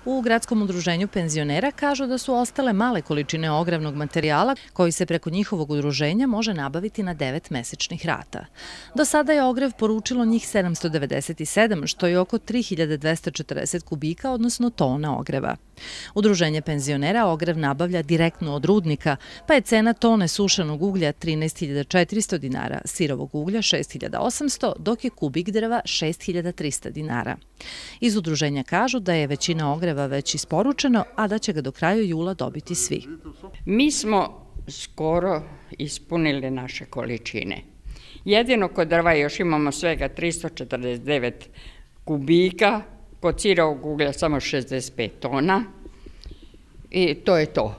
U Gradskom udruženju penzionera kažu da su ostale male količine ogravnog materijala koji se preko njihovog udruženja može nabaviti na 9 mesečnih rata. Do sada je ogrev poručilo njih 797, što je oko 3240 kubika, odnosno tona ogreva. Udruženje penzionera ogrev nabavlja direktno od rudnika, pa je cena tone sušenog uglja 13.400 dinara, sirovog uglja 6.800, dok je kubik drva 6.300 dinara. Iz udruženja kažu da je većina ogreva već isporučeno, a da će ga do kraja jula dobiti svi. Mi smo skoro ispunili naše količine. Jedino kod drva još imamo svega 349 kubika, kod sirovog uglja samo 65 tona i to je to.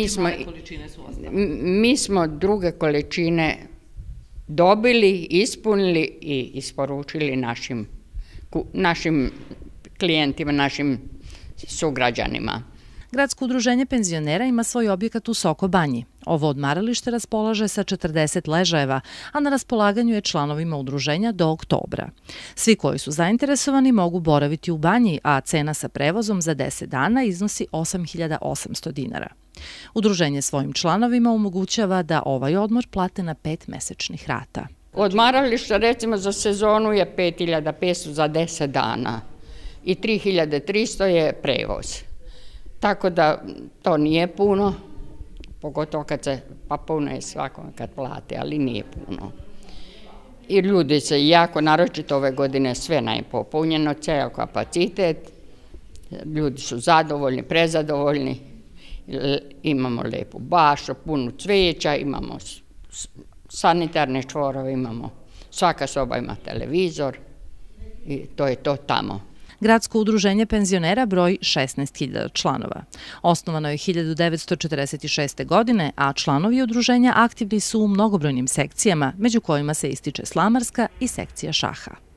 Mi smo druge količine dobili, ispunili i isporučili našim klijentima, našim sugrađanima. Gradsko udruženje penzionera ima svoj objekat u Soko Banji. Ovo odmaralište raspolaže sa 40 ležajeva, a na raspolaganju je članovima udruženja do oktobra. Svi koji su zainteresovani mogu boraviti u banji, a cena sa prevozom za 10 dana iznosi 8.800 dinara. Udruženje svojim članovima omogućava da ovaj odmor plate na 5 mesečnih rata. Odmaralište recimo za sezonu je 5.500 za 10 dana i 3.300 je prevoz. Tako da to nije puno, pogotovo kad se, pa puno je svakome kad plate, ali nije puno. I ljudi se jako, naročito ove godine, sve najpopunjeno, ceo kapacitet, ljudi su zadovoljni, prezadovoljni, imamo lepu bašu, punu cveća, imamo sanitarne čvorove, svaka soba ima televizor i to je to tamo. Gradsko udruženje penzionera broji 16.000 članova. Osnovano je 1946. godine, a članovi udruženja aktivni su u mnogobrojnim sekcijama, među kojima se ističe slamarska i sekcija šaha.